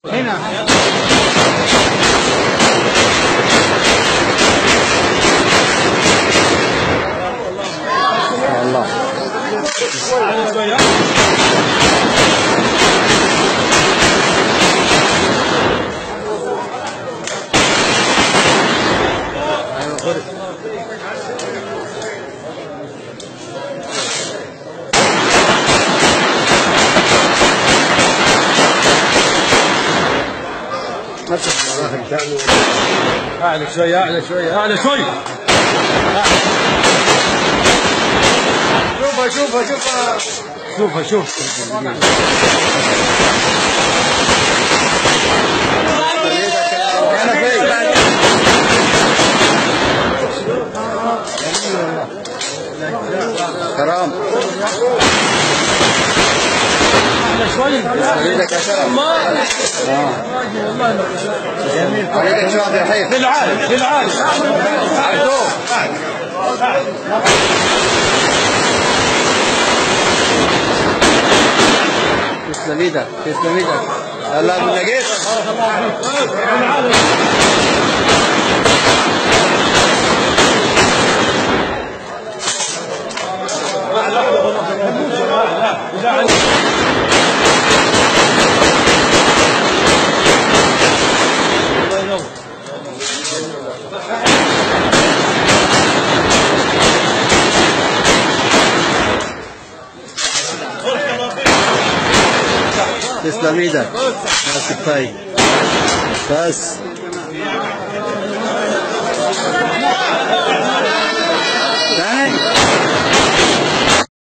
هنا والله اعلى شوي اعلى شوي اعلى شوي. شوفها شوفها شوفها شوفها شوف. كرام شوي عليك يا كرم. عليك شوي يا حبيبي. للعالم للعالم. تسلم ايدك تسلم ايدك. يلا ابو نجيب. تسلم ايدك. بس كفايه بس. ثاني